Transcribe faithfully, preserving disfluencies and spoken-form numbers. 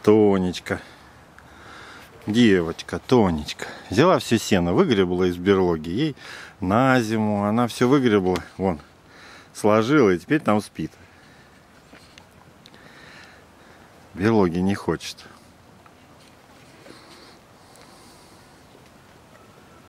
Тонечка. Девочка, Тонечка. Взяла все сено, выгребла из берлоги. Ей на зиму она все выгребла. Вон, сложила и теперь там спит. Берлоги не хочет.